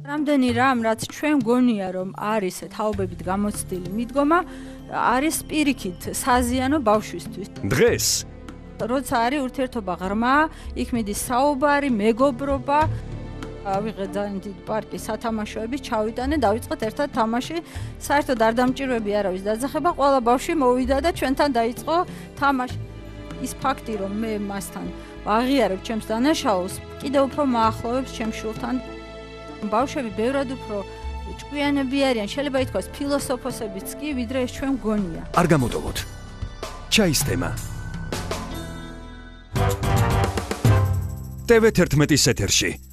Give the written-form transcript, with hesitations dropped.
რამდენი რამ, რაც ჩვენ გონია, რომ არის თაობებით გამოცდილი მიდგომა, არის პირიქით საზიანო ბავშვისთვის. დღეს როცა არის ურთიერთობა ღრმა, იქ მიდის საუბარი, მეგობრობა, ავიღე ძალიან დიდი პარკი სათამაშოების, ჩავიტანე, დავიწყეთ ერთად თამაში. საერთოდ არ დამჭირვები არავის დაძახება, ყველა ბავშვი მოვიდა და ჩვენთან დაიწყო თამაში. ის ფაქტი, რომ მე მასთან ვაღიარებ ჩემს დანაშაულს, კიდევ უფრო მაახლოვებს ჩემს შვილთან. ბავშვები ბევრად უფრო ჭკვიანები არიან, შეიძლება ითქვას ფილოსოფოსებიც კი, ვიდრე ეს ჩვენ გონია. არ გამოდოვოთ. ჩაის თემა. TV11-ის ეთერში.